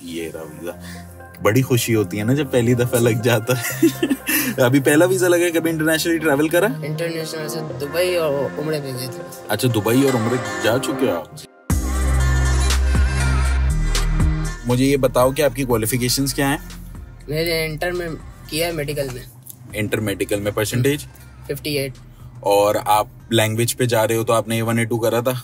ये रहा वीजा। बड़ी खुशी होती है ना जब पहली दफा लग जाता है। अभी पहला वीजा लगा, कभी इंटरनेशनली ट्रैवल करा? इंटरनेशनल से दुबई और उम्रे पे गए थे। अच्छा, दुबई और उम्रे जा चुके हो आप? मुझे ये बताओ कि आपकी क्वालिफिकेशंस क्या हैं? मैंने इंटर में किया है, मेडिकल में। इंटर मेडिकल में परसेंटेज 58। और आप लैंग्वेज पे जा रहे हो तो आपने A1 A2 करा था?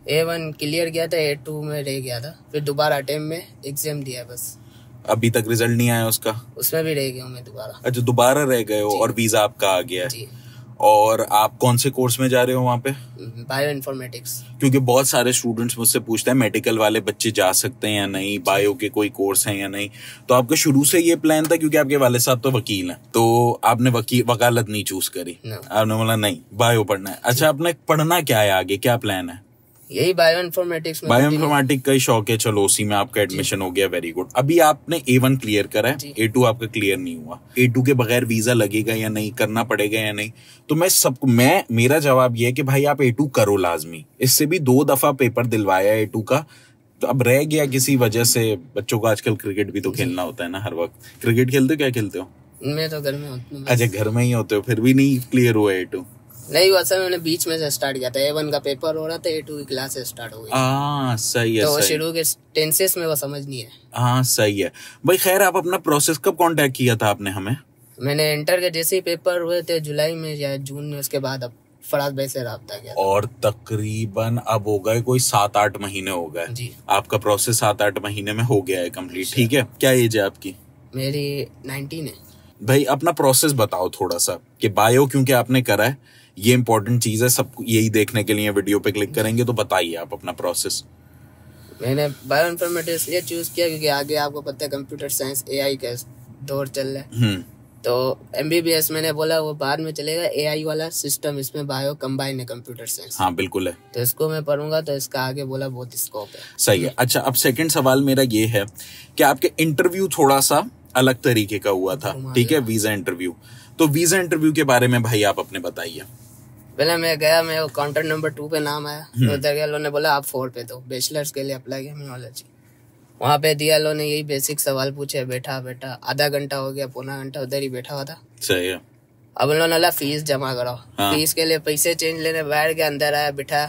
A1 क्लियर किया था, A2 में रह गया था, फिर दोबारा अटेम्प्ट में एग्जाम दिया बस। अभी तक रिजल्ट नहीं आया उसका? उसमें भी रह गया हूँ मैं दोबारा। अच्छा, दोबारा रह गए हो और वीजा आपका आ गया है? जी। और आप कौन से कोर्स में जा रहे हो वहाँ पे? Bioinformatics. क्योंकि बहुत सारे स्टूडेंट्स मुझसे पूछते हैं मेडिकल वाले बच्चे जा सकते हैं या नहीं, बायो के कोई कोर्स हैं या नहीं। तो आपका शुरू से ये प्लान था, क्योंकि आपके वाले साहब तो वकील हैं, तो आपने वकालत नहीं चूज करी? आपने बोला नहीं, बायो पढ़ना है। अच्छा, आपने पढ़ना क्या है आगे, क्या प्लान है? यही बायो इन्फॉर्मेटिक्स में। बायो इन्फॉर्मेटिक्स का ही शौक है, चलो उसी में आपका एडमिशन हो गया, वेरी गुड। अभी आपने A1 क्लियर करा है, A2 आपका क्लियर नहीं हुआ। A2 के बगैर वीजा लगेगा या नहीं, करना पड़ेगा या नहीं? तो मेरा जवाब ये है कि भाई आप A2 करो लाजमी। इससे भी 2 दफा पेपर दिलवाया A2 का, तो अब रह गया किसी वजह से। बच्चों को आजकल क्रिकेट भी तो खेलना होता है ना हर वक्त। क्रिकेट खेलते हो, क्या खेलते हो? मैं तो घर में होता हूँ। अच्छा, घर में ही होते हो, फिर भी नहीं क्लियर हुआ A2? नहीं हुआ सर, मैंने बीच में से स्टार्ट किया था। A1 का पेपर हो रहा था, A2 की क्लास स्टार्ट हो गई। सही है। तो शुरू के टेंसेस में वो समझ नहीं है। हाँ सही है भाई। खैर, आप अपना प्रोसेस कब कांटेक्ट किया था आपने हमें? मैंने इंटर के जैसे ही पेपर हुए थे जुलाई में या जून में, उसके बाद अब फराज भाई से रब्ता किया। और तकरीबन अब हो गए कोई 7-8 महीने हो गए जी। आपका प्रोसेस 7-8 महीने में हो गया है कंप्लीट। ठीक है, क्या एज है आपकी? मेरी 19 है। भाई अपना प्रोसेस बताओ थोड़ा सा, कि बायो क्योंकि आपने करा है, ये इंपॉर्टेंट चीज है, सब यही देखने के लिए वीडियो पे क्लिक करेंगे। तो बताइए आप अपना प्रोसेस। मैंने बायो इन्फॉर्मेटिक्स ये चूज किया क्योंकि आगे आपको पता है कंप्यूटर साइंस AI का दौर चल रहा है। तो MBBS मैंने बोला वो बाद में चलेगा, AI वाला सिस्टम इसमें बायो कंबाइन है, कंप्यूटर साइंस। हाँ बिल्कुल है। तो इसको मैं पढ़ूंगा तो इसका आगे बोला बहुत स्कोप है। सही है। अच्छा, अब सेकंड सवाल मेरा ये है कि आपके इंटरव्यू थोड़ा सा अलग तरीके का हुआ था, ठीक है, वीजा इंटरव्यू। तो वीजा इंटरव्यू के बारे में भाई आप अपने बताइए। पहले मैं गया, मैं काउंटर नंबर 2 पे नाम आया, उधर गया, लोगों ने बोला आप 4 पे दो, बैचलर्स के लिए अप्लाई किया। मैंने बोला जी। वहाँ पे दिया, लोगों ने यही बेसिक सवाल पूछे, बैठा आधा घंटा हो गया, पौना घंटा उधर ही बैठा हुआ था। सही है। अब उन्होंने बोला फीस जमा कराओ। फीस के लिए पैसे चेंज लेने बैठ के अंदर आया, बैठा।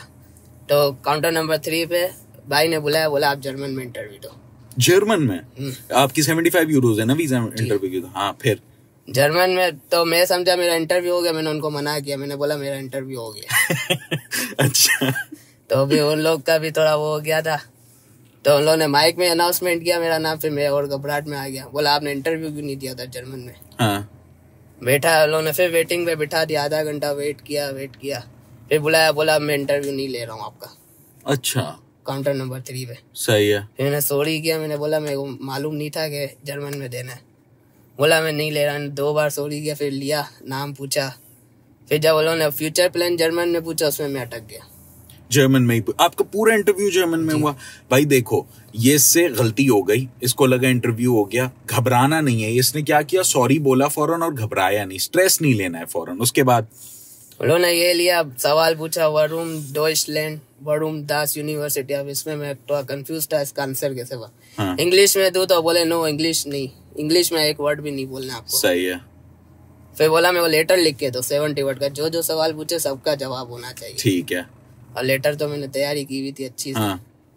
तो काउंटर नंबर 3 पे भाई ने बुलाया, बोला आप जर्मन में इंटरव्यू दो। जर्मन में? आपकी 75 यूरोज है ना वीजा इंटरव्यू की? हाँ, फिर जर्मन में तो मैं समझा मेरा इंटरव्यू हो गया, मैंने उनको मना किया, मैंने बोला मेरा इंटरव्यू हो गया। अच्छा। तो अभी उन लोग का भी थोड़ा वो हो गया था, तो उन लोगों ने माइक में अनाउंसमेंट किया मेरा नाम, फिर मैं और घबराहट में आ गया। बोला आपने इंटरव्यू क्यों नहीं दिया था जर्मन में? हाँ। बैठा, उन लोगों ने फिर वेटिंग पे बिठा दिया, आधा घंटा वेट किया, फिर बुलाया, बोला मैं इंटरव्यू नहीं ले रहा हूँ आपका। अच्छा। काउंटर नंबर 3 पे। सही है। फिर मैंने सॉरी किया, मैंने बोला मेरे को मालूम नहीं था कि जर्मन में देना है। बोला मैं नहीं ले रहा। 2 बार सॉरी किया, फिर लिया, नाम पूछा, फिर जब उन्होंने फ्यूचर प्लान जर्मन में पूछा, उसमें मैं अटक गया। जर्मन में ही? आपका पूरा इंटरव्यू जर्मन में हुआ? भाई देखो, ये इससे गलती हो गई, इसको लगा इंटरव्यू हो गया। घबराना नहीं है। इसने क्या किया, सॉरी बोला फौरन और घबराया नहीं, स्ट्रेस नहीं लेना है फौरन। उसके बाद उन्होंने ये लिया, सवाल पूछा, वरूम डॉइचलैंड, वरूम दास यूनिवर्सिटी। अब इसमें मैं थोड़ा कंफ्यूज था, इसका आंसर कैसे हुआ। इंग्लिश में दो तो बोले नो इंग्लिश नहीं, इंग्लिश में एक वर्ड भी नहीं बोलना आपको। सही है। फिर बोला मैं वो लेटर लिख के दो 70 वर्ड का, जो सवाल पूछे सबका जवाब होना चाहिए। ठीक है। और लेटर तो मैंने तैयारी की हुई थी अच्छी से।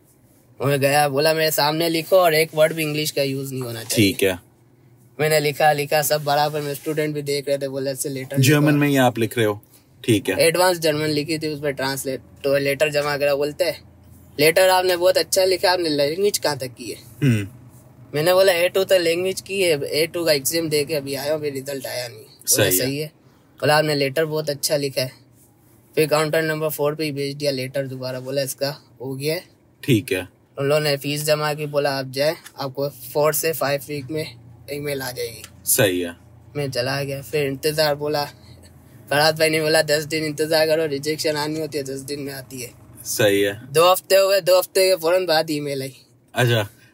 मैं गया, बोला मेरे सामने लिखो और एक वर्ड भी इंग्लिश का यूज नहीं होना चाहिए। ठीक है। मैंने लिखा सब बराबर में, स्टूडेंट भी देख रहे थे, बोले ऐसे लेटर जर्मन में ही आप लिख रहे हो? ठीक है। एडवांस जर्मन लिखी थी, उसमें ट्रांसलेट, तो लेटर जमा करा। बोलते है लेटर आपने बहुत अच्छा लिखा, आपने लैंग्वेज कहाँ तक की है? मैंने बोला A2 तो लैंग्वेज की है, A2 का एग्जाम दे के अभी आया हूँ, फिर रिजल्ट आया नहीं। सही है। बोला आपने लेटर बहुत अच्छा लिखा है। फिर काउंटर नंबर 4 पे ही भेज दिया लेटर दोबारा, बोला इसका हो गया है। ठीक है। उन लोगों ने फीस जमा की, बोला आप जाए, आपको 4 से 5 वीक में ईमेल आ जाएगी। सही है। मैं चला गया, फिर इंतजार, बोला फरहाद भाई ने बोला 10 दिन इंतजार करो, रिजेक्शन आनी होती है 10 दिन में आती है। सही है। 2 हफ्ते हो गए, 2 हफ्ते के फौरन बाद ईमेल आई। अच्छा,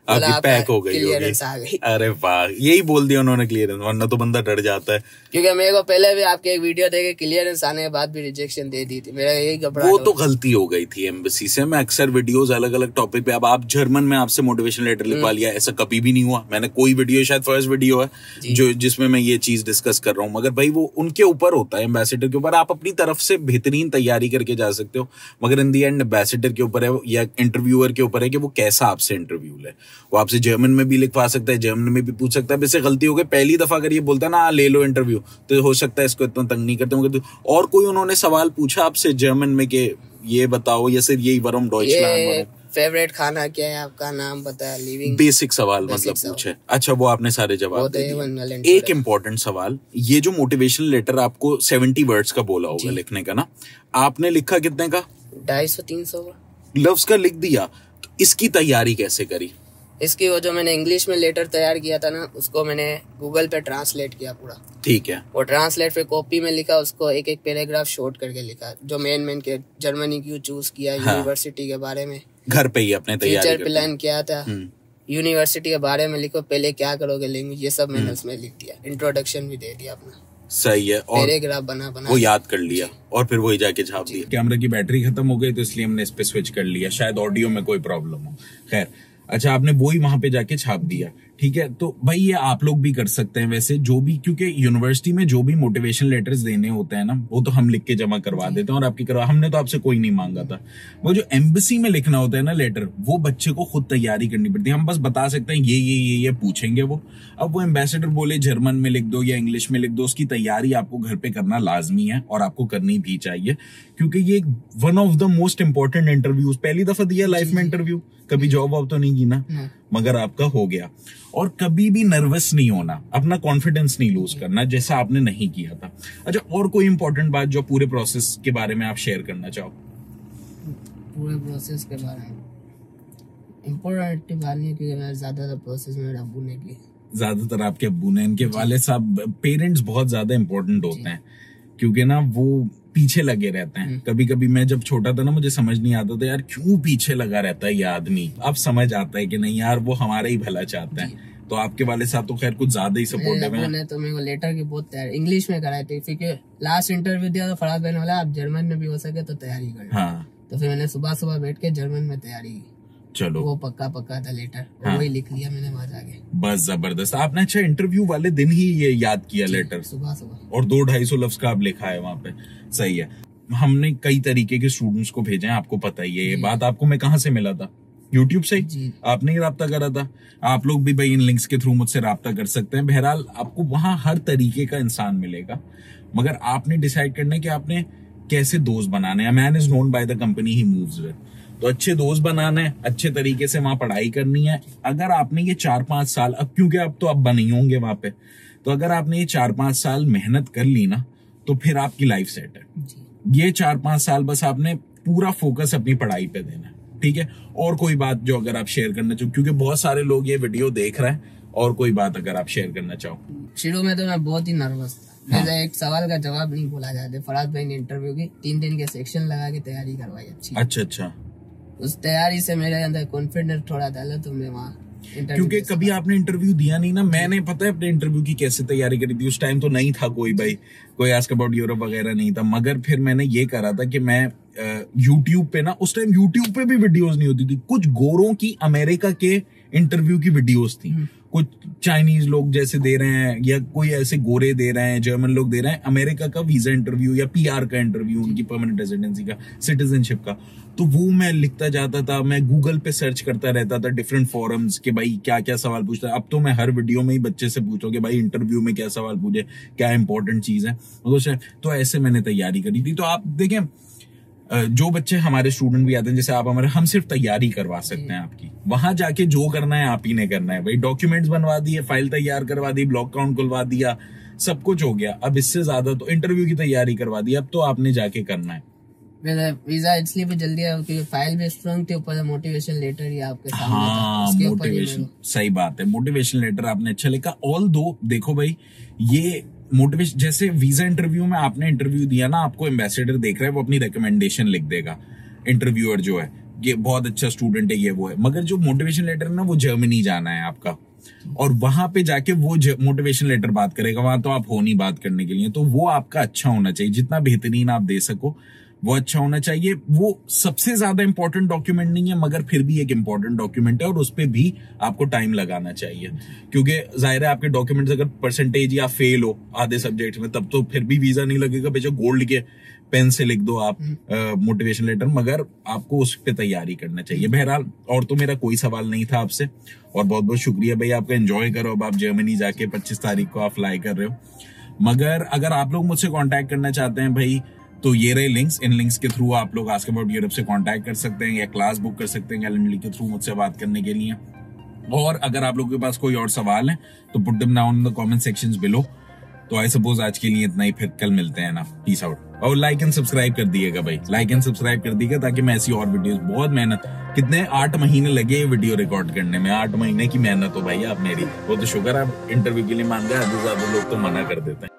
आपकी पैक हो गई क्लियरेंस आ गई। अरे वाह, यही बोल दिया उन्होंने क्लियरेंस, वरना तो बंदा डर जाता है। क्योंकि मेरे को पहले भी आपके एक वीडियो देखे क्लियरेंस आने के बाद भी रिजेक्शन दे दी थी, मेरा यही घबराहट। वो तो गलती हो गई थी एम्बेसी से। मैं अक्सर वीडियोस अलग अलग टॉपिक पे, अब आप जर्मन में आपसे मोटिवेशन लेटर लिखवा लिया, ऐसा कभी भी नहीं हुआ। मैंने कोई वीडियो, शायद फर्स्ट वीडियो है जो जिसमें मैं ये चीज डिस्कस कर रहा हूँ, मगर भाई वो उनके ऊपर होता है, एम्बेसडर के ऊपर। आप अपनी तरफ से बेहतरीन तैयारी करके जा सकते हो, मगर इन दी एंड एम्बेसडर के ऊपर है या इंटरव्यूअर के ऊपर है कि वो कैसा आपसे इंटरव्यू ले। वो आपसे जर्मन में भी लिखवा सकता है, जर्मन में भी पूछ सकता है। वैसे गलती हो गई, पहली दफा अगर ये बोलता है ना ले लो इंटरव्यू, तो हो सकता है इसको इतना तंग नहीं करते होंगे। और कोई उन्होंने सवाल पूछा आपसे जर्मन में कि ये बताओ, या सिर्फ यही वरम डॉइचलैंड, फेवरेट खाना क्या है आपका, नाम पता है, लिविंग, बेसिक सवाल मतलब पूछे। अच्छा, वो आपने सारे जवाब दे दिए। एक इम्पोर्टेंट सवाल, ये जो मोटिवेशनल लेटर आपको 70 वर्ड्स का बोला होगा लिखने का ना, आपने लिखा कितने का? 250-300 लफ्ज का लिख दिया। तो इसकी तैयारी कैसे करी? इसकी वो जो मैंने इंग्लिश में लेटर तैयार किया था ना, उसको मैंने गूगल पे ट्रांसलेट किया पूरा। ठीक है। वो ट्रांसलेट पे कॉपी में लिखा, उसको एक एक पैराग्राफ शॉर्ट करके लिखा, जो मेन के जर्मनी क्यों चूज किया, यूनिवर्सिटी के बारे में घर पे ही अपने तैयारी फ्यूचर प्लान किया था, यूनिवर्सिटी के बारे में लिखो, पहले क्या करोगे लैंग्वेज, ये सब मैंने उसमें लिख दिया। इंट्रोडक्शन भी दे दिया अपना। सही है। और पैराग्राफ बना वो याद कर लिया और फिर वही जाके छाप दिया। कैमरे की बैटरी खत्म हो गई तो इसलिए हमने इस पे स्विच कर लिया, शायद ऑडियो में कोई प्रॉब्लम हो। खैर, अच्छा, आपने वही वहां पे जाके छाप दिया, ठीक है। तो भाई ये आप लोग भी कर सकते हैं वैसे, जो भी, क्योंकि यूनिवर्सिटी में जो भी मोटिवेशन लेटर्स देने होते हैं ना, वो तो हम लिख के जमा करवा देते हैं और आपकी करवा, हमने तो आपसे कोई नहीं मांगा था। वो जो एम्बेसी में लिखना होता है ना लेटर, वो बच्चे को खुद तैयारी करनी पड़ती है। हम बस बता सकते हैं ये पूछेंगे वो। अब वो एम्बेसडर बोले जर्मन में लिख दो या इंग्लिश में लिख दो, उसकी तैयारी आपको घर पे करना लाजमी है और आपको करनी भी चाहिए, क्योंकि ये one of the most important interviews. पहली दफा दिया लाइफ में इंटरव्यू, कभी जॉब वॉब तो नहीं की ना, मगर आपका हो गया। और कभी भी नर्वस नहीं होना, अपना कॉन्फिडेंस नहीं लूज करना, जैसा आपने नहीं किया था। अच्छा, और कोई इंपॉर्टेंट बात जो पूरे प्रोसेस के बारे में आप शेयर करना चाहो? पूरे प्रोसेस के बारे में इम्पोर्टेंट बात नहीं, क्योंकि मैं ज्यादातर प्रोसेस मेरे अब्बू ने की। ज्यादातर आपके अब्बू ने, इनके वाले साहब, पेरेंट्स बहुत ज्यादा इंपॉर्टेंट होते हैं, क्योंकि ना वो पीछे लगे रहते हैं। कभी कभी मैं जब छोटा था ना, मुझे समझ नहीं आता था यार क्यों पीछे लगा रहता है ये आदमी। अब समझ आता है कि नहीं यार, वो हमारा ही भला चाहता है। तो आपके वाले साहब तो खैर कुछ ज्यादा ही सपोर्टिव है। तो मेरे को लेटर की बहुत तैयारी इंग्लिश में कराई थी, क्योंकि लास्ट इंटरव्यू दिया तो फराज भाई ने बोला आप जर्मन में भी हो सके तो तैयारी कर। हाँ। तो फिर मैंने सुबह सुबह बैठ के जर्मन में तैयारी की। चलो, वो पक्का था लेटर, वही लिख लिया मैंने वहां जाके। बस जबरदस्त। आपने अच्छा इंटरव्यू वाले दिन ही ये याद किया लेटर? सुबह और 200-250 लफ्ज का आप लिखा है वहां पे। सही है। हमने कई तरीके के स्टूडेंट्स को भेजे हैं, आपको पता ही है ये बात। आपको मैं कहाँ से मिला था? यूट्यूब से ही आपने ही राब्ता करा था। आप लोग भी भाई इन लिंक्स के थ्रू मुझसे राब्ता कर सकते हैं। बहरहाल आपको वहां हर तरीके का इंसान मिलेगा, मगर आपने डिसाइड करना है कि आपने कैसे दोस्त बनाने हैं। Man is known by the company he moves with. तो अच्छे दोस्त बनाने हैं, अच्छे तरीके से वहां पढ़ाई करनी है। अगर आपने ये 4-5 साल, अब क्योंकि अब तो अब नहीं होंगे वहां पे, तो अगर आपने ये 4-5 साल मेहनत कर ली ना, तो फिर आपकी लाइफ सेट है। ये 4-5 साल बस आपने पूरा फोकस अपनी पढ़ाई पे देना है, ठीक है। और कोई बात जो अगर आप शेयर करना चाहो, क्योंकि बहुत सारे लोग ये वीडियो देख रहे हैं, और कोई बात अगर आप शेयर करना चाहो? शुरू में तो मैं बहुत ही नर्वस था। हाँ। एक सवाल का जवाब नहीं बोला जाता। फराज भाई ने इंटरव्यू की 3 दिन के सेक्शन लगा के तैयारी करवाई अच्छी। अच्छा। उस तैयारी से मेरे अंदर कॉन्फिडेंस थोड़ा डाला, तो मैं वहाँ, क्योंकि कभी आपने इंटरव्यू दिया नहीं ना। मैंने पता है अपने इंटरव्यू की कैसे तैयारी करी थी। उस टाइम तो नहीं था कोई भाई, कोई आस्क अबाउट यूरोप वगैरह नहीं था, मगर फिर मैंने ये करा था कि मैं यूट्यूब पे ना, उस टाइम यूट्यूब पे भी वीडियोस नहीं होती थी, कुछ गोरों की अमेरिका के इंटरव्यू की वीडियोस थी। कुछ चाइनीज लोग जैसे दे रहे हैं, या कोई ऐसे गोरे दे रहे हैं, जर्मन लोग दे रहे हैं अमेरिका का वीजा इंटरव्यू या पीआर का इंटरव्यू, उनकी परमानेंट रेजिडेंसी का, सिटीजनशिप का। तो वो मैं लिखता जाता था, मैं गूगल पे सर्च करता रहता था डिफरेंट फोरम्स के भाई क्या क्या सवाल पूछता है। अब तो मैं हर वीडियो में ही बच्चे से पूछो कि भाई इंटरव्यू में क्या सवाल पूछे, क्या इंपॉर्टेंट चीज है। तो ऐसे मैंने तैयारी करी थी। तो आप देखें, जो बच्चे हमारे स्टूडेंट भी आते हैं, जैसे आप हमारे, हम सिर्फ तैयारी करवा सकते हैं आपकी। वहां जाके जो करना है आप ही ने करना है भाई। डॉक्यूमेंट्स बनवा दिए, फाइल तैयार करवा दी, ब्लॉग अकाउंट खुलवा दिया, सब कुछ हो गया। अब इससे ज्यादा तो इंटरव्यू की तैयारी करवा दी, अब तो आपने जाके करना है। मेरा वीजा इसलिए भी जल्दी आया क्योंकि फाइल भी स्ट्रांग थी, ऊपर मोटिवेशन लेटर ही आपके सामने था। हाँ, मोटिवेशन, सही बात है। मोटिवेशन लेटर आपने अच्छा लिखा। ऑल दो देखो भाई, ये मोटिवेशन, जैसे वीजा इंटरव्यू में आपने इंटरव्यू दिया ना, आपको एम्बेसडर देख रहा है, वो अपनी रिकमेंडेशन लिख देगा, इंटरव्यूअर जो है ये बहुत अच्छा स्टूडेंट है, ये वो है, मगर जो मोटिवेशन लेटर है ना वो जर्मनी जाना है आपका, और वहां पे जाके वो मोटिवेशन लेटर बात करेगा, वहां तो आप हो नहीं बात करने के लिए। तो वो आपका अच्छा होना चाहिए, जितना बेहतरीन आप दे सको वो अच्छा होना चाहिए। वो सबसे ज्यादा इंपॉर्टेंट डॉक्यूमेंट नहीं है, मगर फिर भी एक इंपॉर्टेंट डॉक्यूमेंट है, और उस पर भी आपको टाइम लगाना चाहिए, क्योंकि जाहिर है आपके डॉक्यूमेंट्स अगर परसेंटेज या फेल हो आधे सब्जेक्ट में, तब तो फिर भी वीजा नहीं लगेगा। बेशक गोल्ड के पेन से लिख दो आप मोटिवेशन लेटर, मगर आपको उस पर तैयारी करना चाहिए। बहरहाल और तो मेरा कोई सवाल नहीं था आपसे, और बहुत बहुत शुक्रिया भाई आपका। एंजॉय करो, अब आप जर्मनी जाके 25 तारीख को आप फ्लाई कर रहे हो। मगर अगर आप लोग मुझसे कांटेक्ट करना चाहते हैं भाई, तो ये रहे लिंक्स, इन लिंक्स के थ्रू आप लोग आस्क अबाउट यूरोप से कांटेक्ट कर सकते हैं, या क्लास बुक कर सकते हैं कैलेंडली के थ्रू मुझसे बात करने के लिए। और अगर आप लोगों के पास कोई और सवाल है तो put them down in the comment sections below. तो आई सपोज आज के लिए इतना ही, फिर कल मिलते हैं ना। Peace out. और लाइक एंड सब्सक्राइब कर दिएगा भाई, लाइक एंड सब्सक्राइब कर दिएगा, ताकि मैं ऐसी और वीडियोस, बहुत मेहनत, कितने 8 महीने लगे ये वीडियो रिकॉर्ड करने में, 8 महीने की मेहनत हो भाई आप मेरी। वो तो शुक्र आप इंटरव्यू के लिए मान गए, ज्यादा लोग तो मना कर देते हैं।